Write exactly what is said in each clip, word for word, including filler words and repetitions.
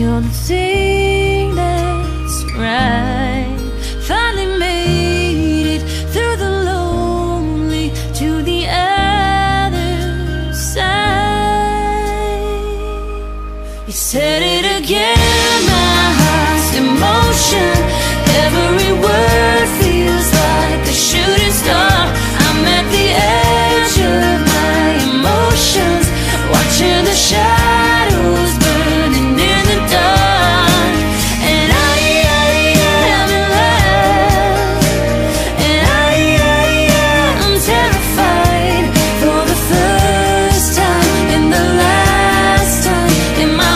You're the thing that's right. Finally made it through the lonely to the other side. You said it again, my heart's emotion. Every word feels like a shooting star. I'm at the edge of my emotions, watching the shadows burning in the dark. And I, I, am in love. And I, I, am terrified for the first time and the last time in my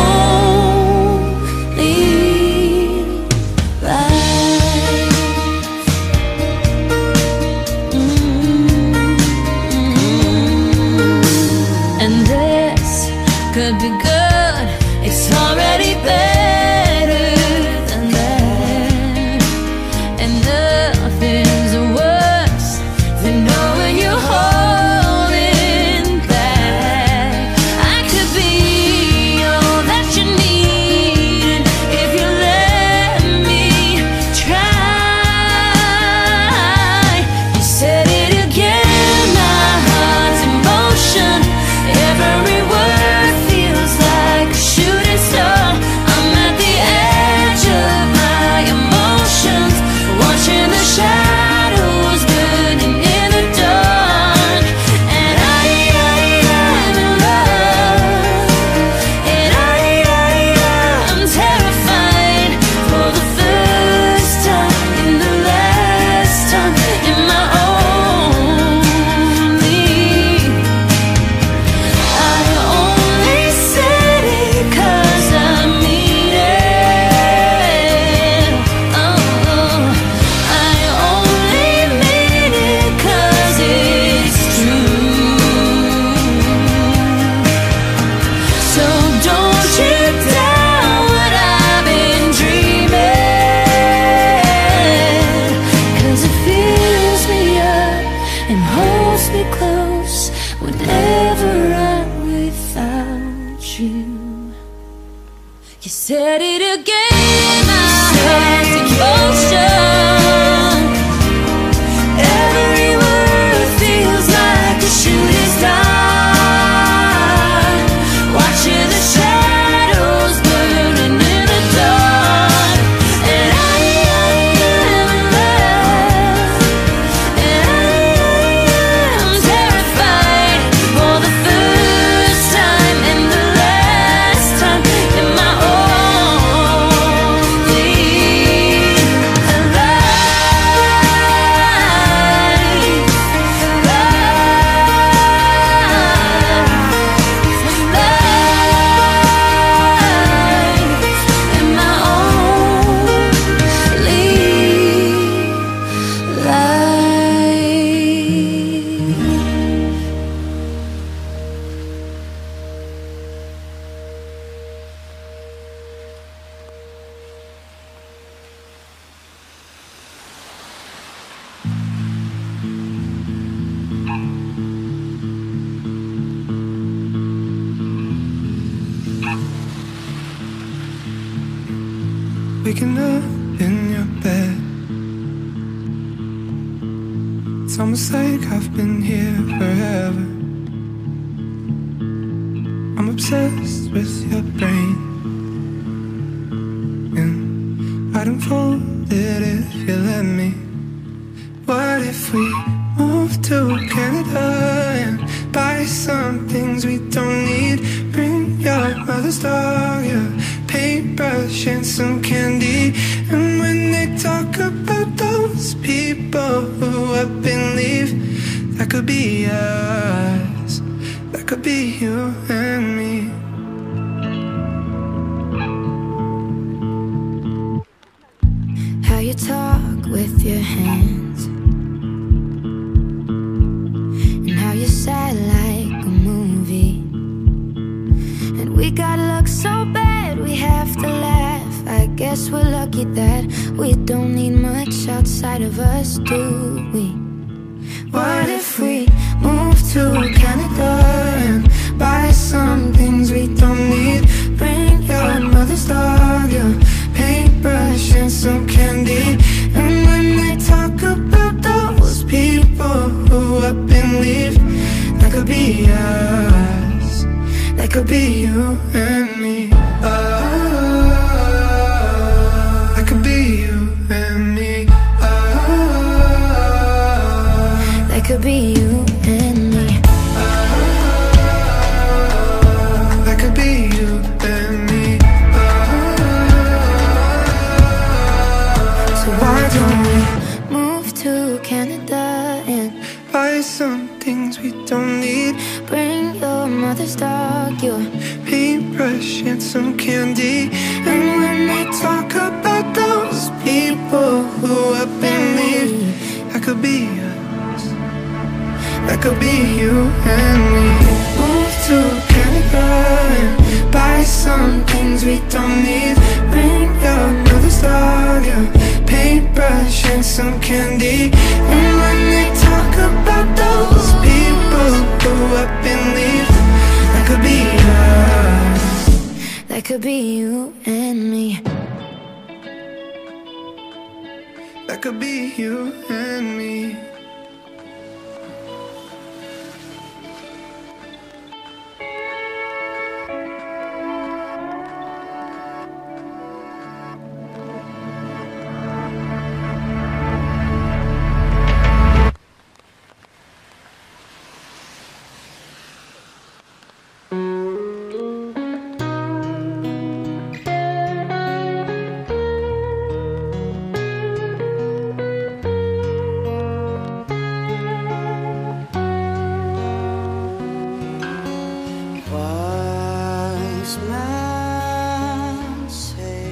only life. Mm-hmm. And this could be good. It's already better than that. And nothing's worse than knowing you're holding back. I could be all that you need if you let me try. You said it again, my heart's emotion. Every word feels like a shooting star. I'm at the edge of my emotions, watching the shadows burning in the dark. And I, I, am in love. And I, I, am terrified for the first time and the last time in my only. I only said it 'cause I mean it. Oh, I only mean it 'cause it's true. So don't you doubt what I've been dreaming, 'cause it fills me up and holds me close whenever I'm without you. You said it again, my heart's emotion. Every word feels like a shooting star, watching the shadows burning in the dark. And I, I am in love. And I, am terrified for the first time and the last time in my only Waking up in your bed, it's almost like I've been here forever. I'm obsessed with your brain, and I'd unfold it if you let me. What if we move to Canada and buy some things we don't need? Bring your mother's dog, your paintbrush and some candy. And when they talk about those people who up and leave, that could be us, that could be you and me. How you talk with your hands, and how you sad like a movie. And we got luck so bad we have to laugh. I guess we're lucky that we don't need much outside of us, do we? What if we move to Canada and buy some things we don't need? Bring your your mother's dog, your paintbrush and some candy. And when they talk about those people who up and leave, that could be us, that could be you and me. Oh, that could be you and me. Oh, that could be you and me. Oh, that could be you and me. Oh, so why don't we move to Canada and buy some things we don't need? Bring your mother's dog, your paintbrush and some candy. And when they talk about those people who up and leave, that could be us, that could be you and me. Move to Canada and buy some things we don't need. Bring your mother's dog, your paintbrush and some candy. And when they talk about those people who up and leave, that could be us, that could be you and me. That could be you and me. Wise men say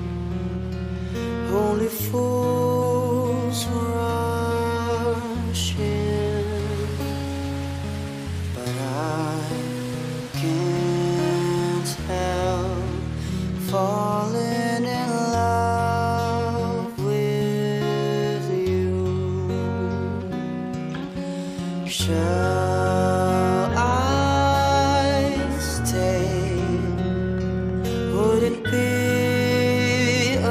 only fools rush in, but I can't help falling in love with you. Shall I stay? Would it be a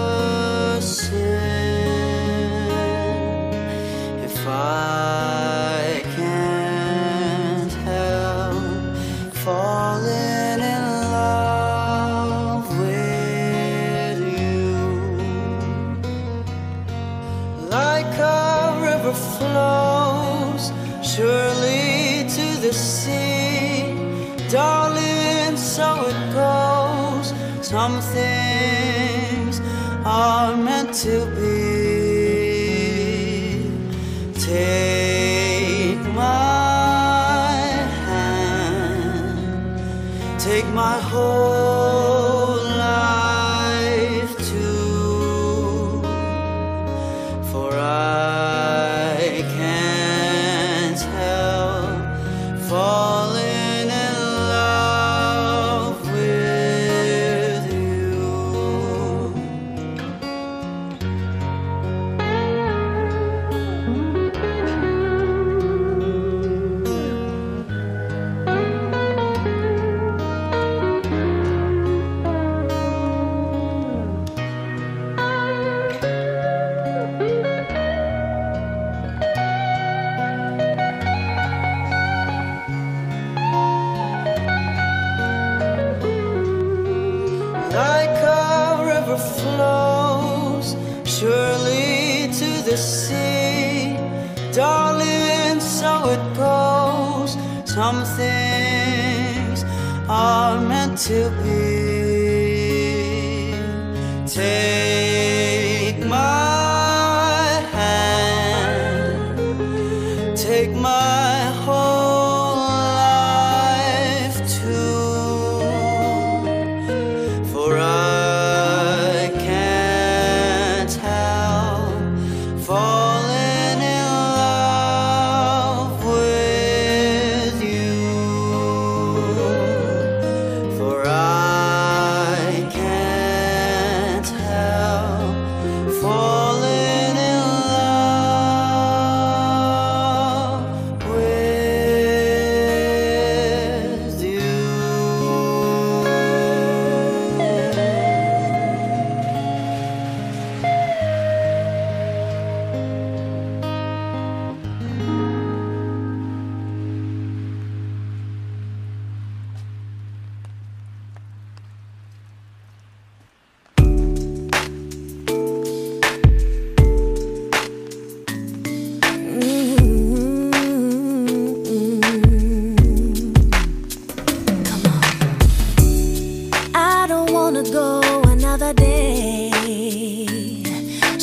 sin if I can't help falling in love with you? Like a river flows surely to the sea, darling, so it goes. Some things are meant to be. Take my hand, take my whole life too, for I can't help falling in love with you. Like a river flows surely to the sea, darling, so it goes. Some things are meant to be. Take my hand, take my whole life too, for I can't help falling in love with you, for I can't help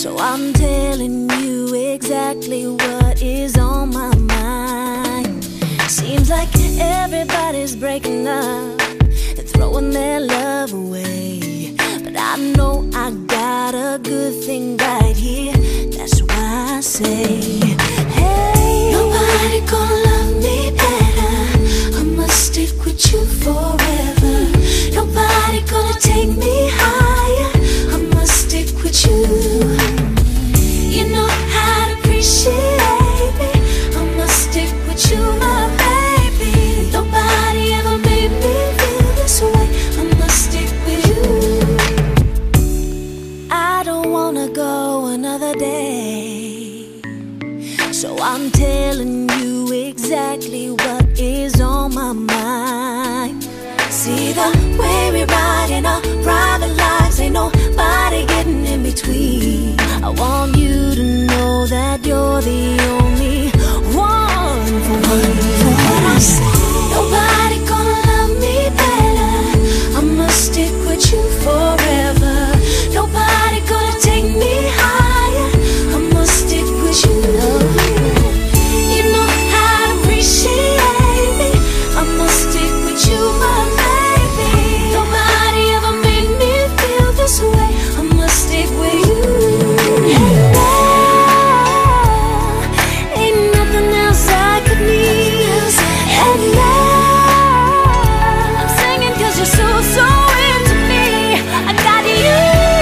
So I'm telling you exactly what is on my mind. Seems like everybody's breaking up and throwing their love away, but I know I got a good thing right here. That's why I say, hey, nobody gonna love me better. I must stick with you forever. Nobody gonna take me higher. I must stick with you. You know how to appreciate me. I must stick with you, my baby. Nobody ever made me feel this way. I must stick with you. I don't wanna go another day, so I'm telling you exactly what is on my mind. See the way we ride in our private lives, ain't nobody getting in between. I want you to know that you're the only one for me. For what I say, nobody gonna love me better. I must stick with you forever. Nobody gonna take me higher. I must stick with you. You know how to appreciate me. I must stick with you, my baby. Nobody ever made me feel this way. I must stick with you. And now, ain't nothing else I could need. And now, I'm singing 'cause you're so, so into me. I got you.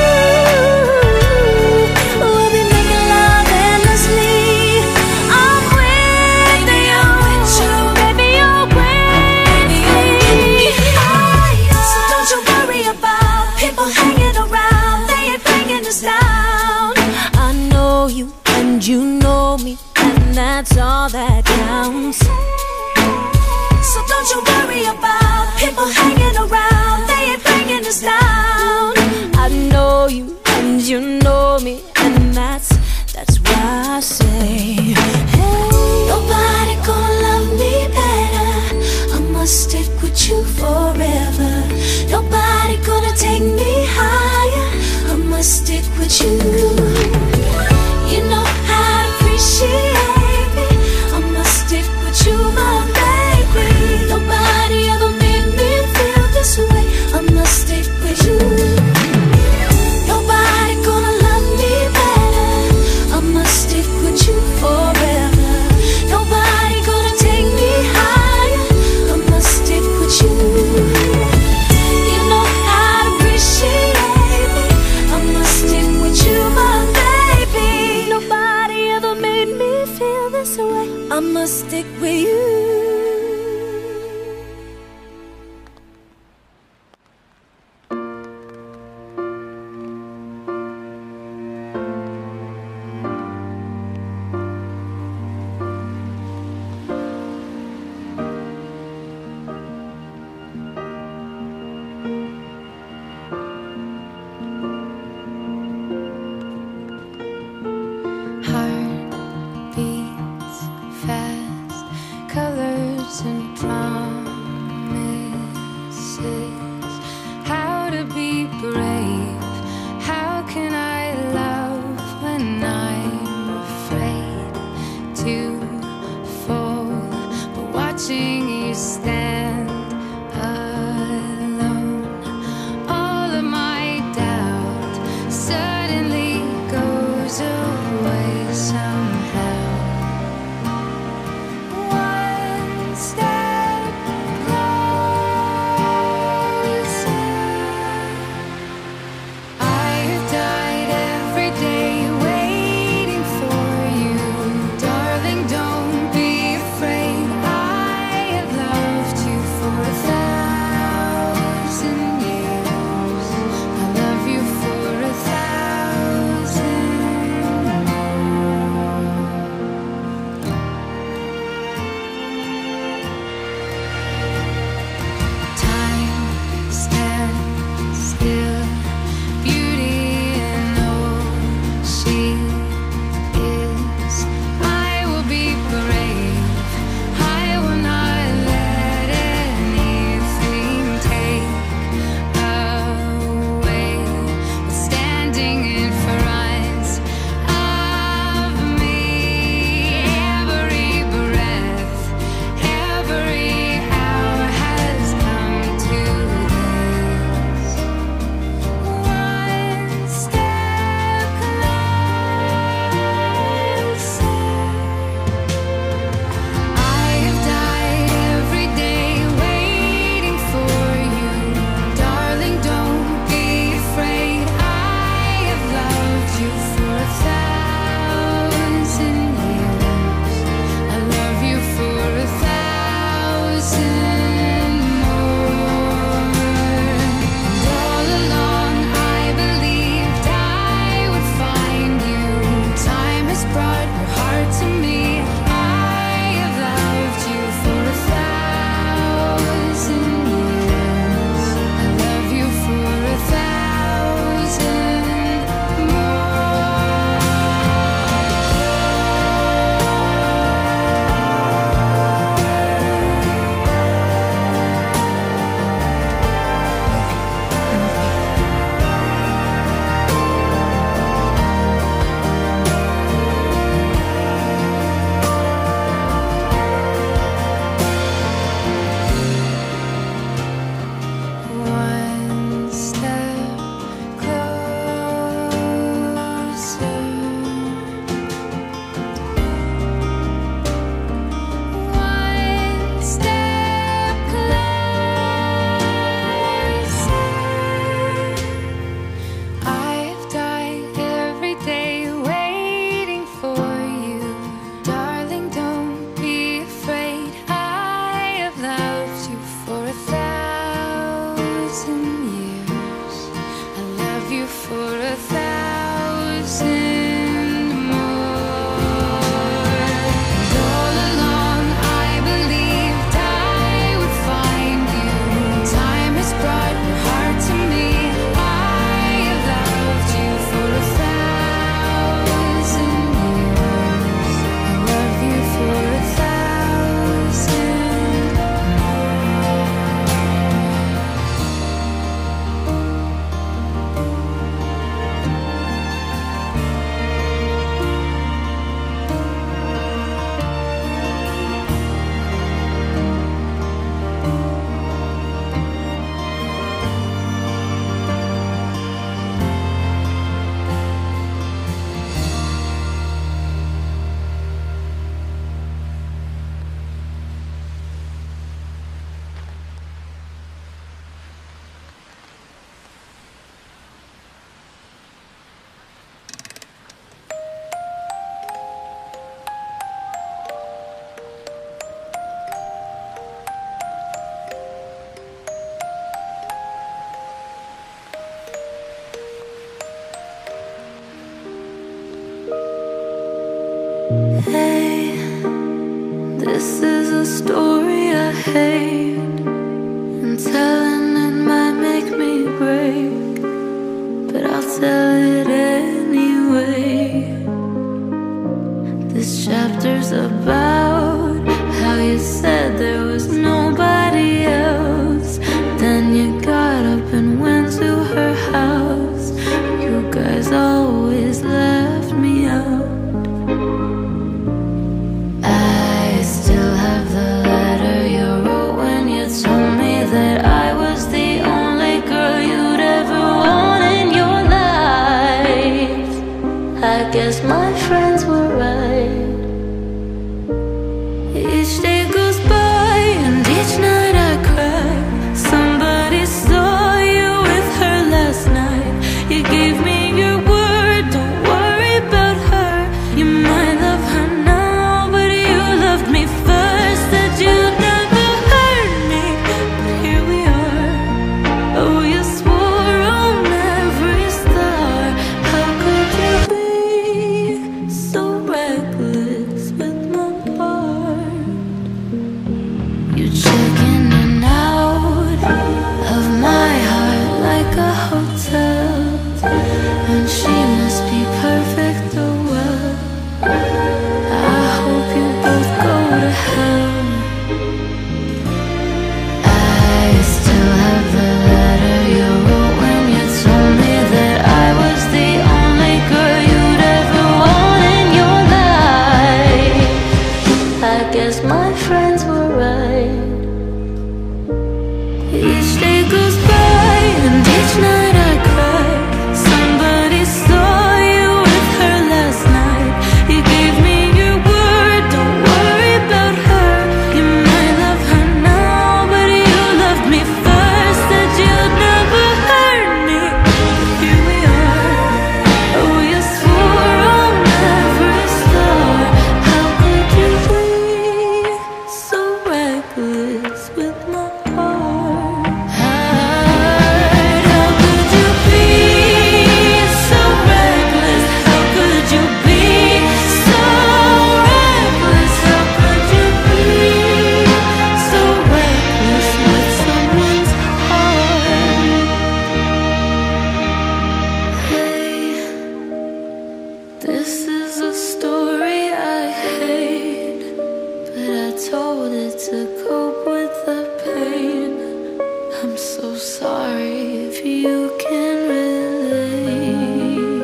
We'll be making love endlessly. I'm with you, baby, you're with me. So don't you worry about people hanging around. They ain't bringing us down. I know you and you know me, and that's all that counts. So don't you worry about people hanging around. They ain't bringing us down. I know you and you know me, and that's that's why I say, hey, nobody gonna love me better. I must stick with you forever. Nobody gonna take me higher. I must stick with you. You know how to appreciate me. I must stick with you, my baby. Nobody you for a thousand more. And all along I believed I would find you. Time has brought your heart to me. I have loved you for a thousand years. I love you for a thousand more. Hey, this is a story I hate, and telling it might make me break, but I'll tell it anyway. This chapter's about how you said there was nobody else. Then you got up and went to her house. You guys always left me out. I still have the letter you wrote when you told me that I was the only girl you'd ever want in your life. I guess my friends were right. Each day goes by and each night I cry. Somebody saw you with her last night. You gave me your word, don't worry about her. You might love her now, but you loved me first. Said you'd never hurt me, but here we are. Oh, you swore on every star. How could you be so reckless with my heart? You check in and out of my heart like a hotel, and she must be perfect, oh well. I hope you both go to hell. I still have the letter you wrote when you told me that I was the only girl you'd ever want in your life. I guess my friends were right. Each day goes by and each night I cry. Somebody saw you with her last night. You gave me your word, don't worry about her. You might love her now, but you loved me first. Said you'd never hurt me, but here we are. Oh, you swore on every star. How could you be so reckless with my heart? How could you be so reckless? How could you be so reckless? How could you be so reckless with someone's heart? Hey, this is a story I hate, but I told it to cope with the pain. I'm so sorry if you can relate.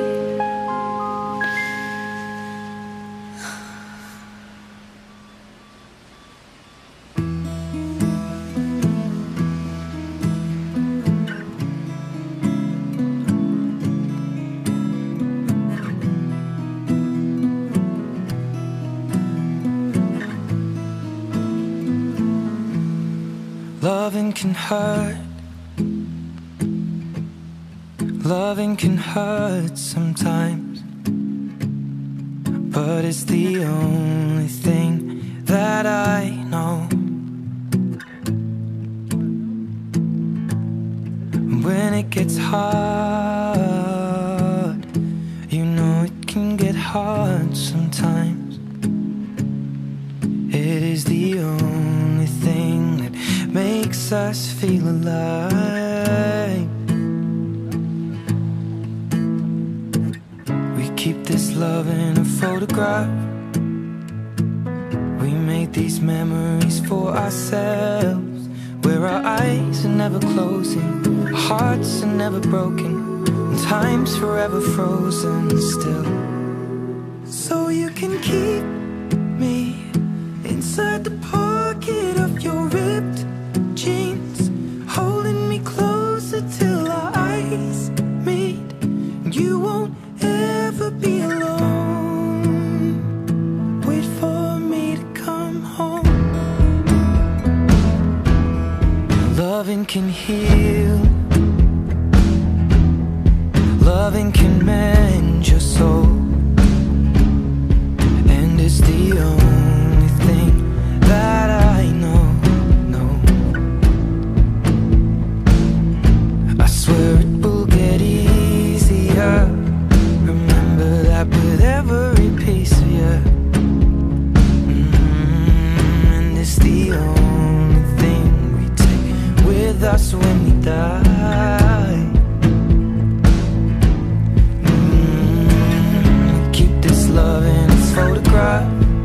Loving can hurt. Loving can hurt sometimes, but it's the only thing that I know. When it gets hard, heart sometimes. It is the only thing that makes us feel alive. We keep this love in a photograph. We made these memories for ourselves, where our eyes are never closing, our hearts are never broken, and time's forever frozen still. So you can keep me inside the pocket of your ripped jeans, holding me closer till our eyes meet. You won't ever be alone. Wait for me to come home. Loving can heal, loving can mend your soul, and it's the only thing that I know, no. I swear it will get easier. Remember that with every piece of you. Mm-hmm. And it's the only thing we take with us when we die. Mm-hmm. We keep this love in its photograph.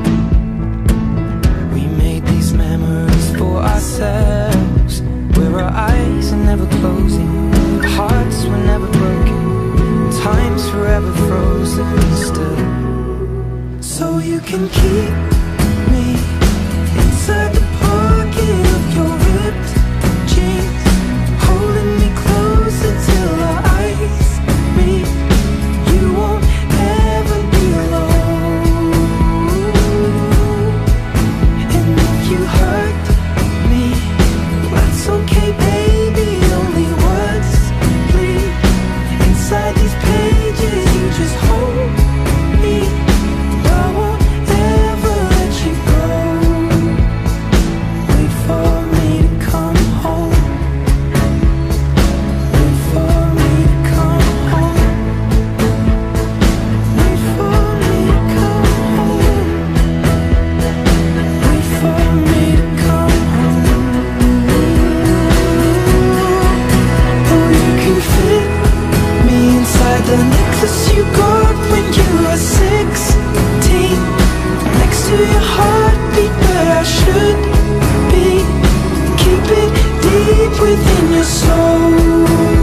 Memories for ourselves, where our eyes are never closing, our hearts were never broken, time's forever frozen still. So you can keep me inside the pocket of your ripped jeans, holding me closer till our eyes meet. You won't ever be alone. You hurt me, that's okay, baby. Only words bleed inside these pages. You just hold me. I won't ever let you go. Wait for me to come home. Wait for me to come home. Wait for me to come home. Wait for me to come home. Oh, you can fit me inside the necklace you got when you were sixteen, next to your heartbeat where I should be. Keep it deep within your soul.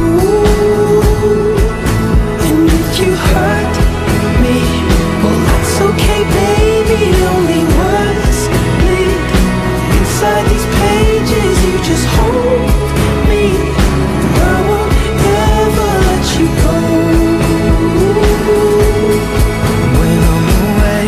And if you hurt me, well, that's okay, baby. Only words bleed inside these pages. You just hold me. I won't ever let you go. When I'm away,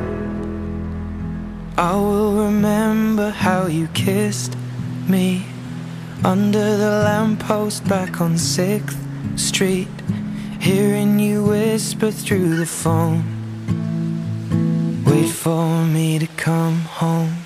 I will remember how you kissed me under the lamppost back on sixth street, hearing you whisper through the phone. Wait for me to come home.